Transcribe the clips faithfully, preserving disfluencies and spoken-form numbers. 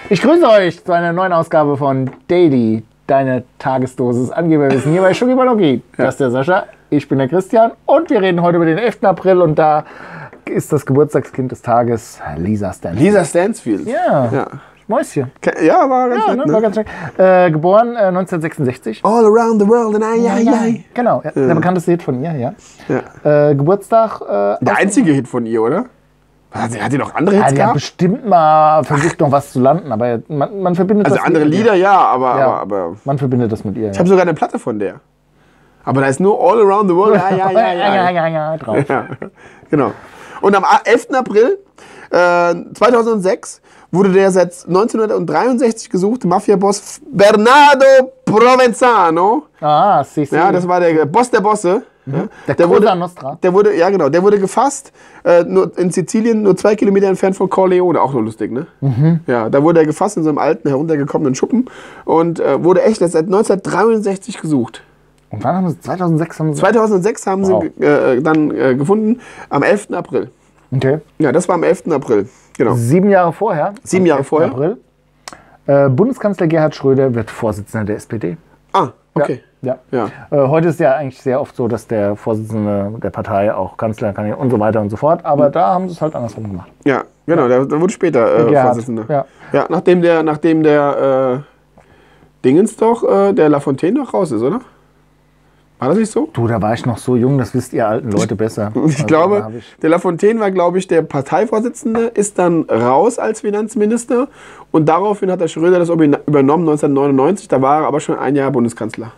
Ich grüße euch zu einer neuen Ausgabe von Daily, deine Tagesdosis Angeberwissen hier bei Schugibalogie. Ja. Das ist der Sascha, ich bin der Christian und wir reden heute über den elften April und da ist das Geburtstagskind des Tages Lisa Stansfield. Lisa Stansfield? Ja. ja. Mäuschen. Ja, war ganz ja, nett, ne? ne? War ganz äh, geboren äh, neunzehnhundertsechsundsechzig. All around the world and I, I, I. Genau, ja. Der bekannteste Hit von ihr, ja. ja. Äh, Geburtstag. Äh, der einzige Hit von ihr, oder? Hat sie, hat sie noch andere Hits ja, die gehabt? hat bestimmt mal versucht, noch was zu landen, aber man, man verbindet also das andere mit Lieder, ihr. ja, aber, ja, aber, aber... Man verbindet das mit ihr. Ich habe sogar eine Platte von der. Aber da ist nur All Around the World, ja, ja, ja, ja, ja, ja, ja, drauf. Ja, genau. Und am elften April äh, zweitausendsechs wurde der seit neunzehnhundertdreiundsechzig gesuchte Mafia-Boss Bernardo Provenzano. Ah, si, si. Ja, das war der Boss der Bosse. Mhm. Ja. Der, der Cosa wurde, Nostra. Der wurde, ja genau, der wurde gefasst äh, nur in Sizilien, nur zwei Kilometer entfernt von Corleone, auch nur lustig, ne? Mhm. Ja, da wurde er gefasst in so einem alten, heruntergekommenen Schuppen und äh, wurde echt seit neunzehnhundertdreiundsechzig gesucht. Und wann haben sie zweitausendsechs haben sie zweitausendsechs haben wow. sie äh, dann äh, gefunden, am elften April. Okay. Ja, das war am elften April, genau. Sieben Jahre vorher. Sieben Jahre vorher. April. Äh, Bundeskanzler Gerhard Schröder wird Vorsitzender der S P D. Ah, okay. Ja. ja. ja. Äh, heute ist ja eigentlich sehr oft so, dass der Vorsitzende der Partei auch Kanzler kann und so weiter und so fort. Aber mhm. da haben sie es halt andersrum gemacht. Ja, genau. Ja. Der, der wurde später äh, Vorsitzender. Ja. ja, nachdem der, nachdem der äh, Dingens doch, äh, der Lafontaine doch raus ist, oder? War das nicht so? Du, da war ich noch so jung, das wisst ihr alten Leute besser. Ich also, glaube, ich der Lafontaine war, glaube ich, der Parteivorsitzende, ist dann raus als Finanzminister und daraufhin hat der Schröder das übernommen neunzehnhundertneunundneunzig, da war er aber schon ein Jahr Bundeskanzler.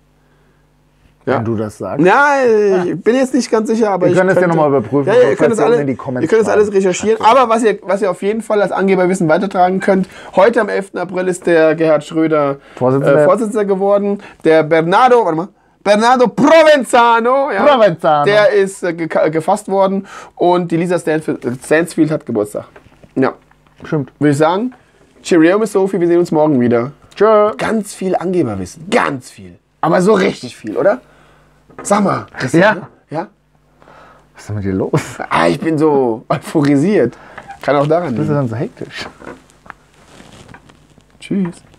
Ja. Wenn du das sagst. Ja, ich bin jetzt nicht ganz sicher, aber wir ich können das könnte, ja nochmal überprüfen. Ja, ja, ihr könnt das alle, ihr könnt das alles recherchieren. Aber was ihr, was ihr auf jeden Fall als Angeberwissen weitertragen könnt, heute am elften April ist der Gerhard Schröder Vorsitzender, äh, Vorsitzender geworden. Der Bernardo, warte mal, Bernardo Provenzano, ja, Provenzano. Der ist äh, ge gefasst worden und die Lisa Stansfield, Stansfield hat Geburtstag. Ja. Stimmt. Würde ich sagen, Cheerio, Miss Sophie, wir sehen uns morgen wieder. Tschö. Ganz viel Angeberwissen, ganz viel. Aber so richtig viel, oder? Sag mal. Ja. Ja? ja? Was ist denn mit dir los? Ah, ich bin so euphorisiert. Kann auch daran liegen. Bist du dann so hektisch? Tschüss.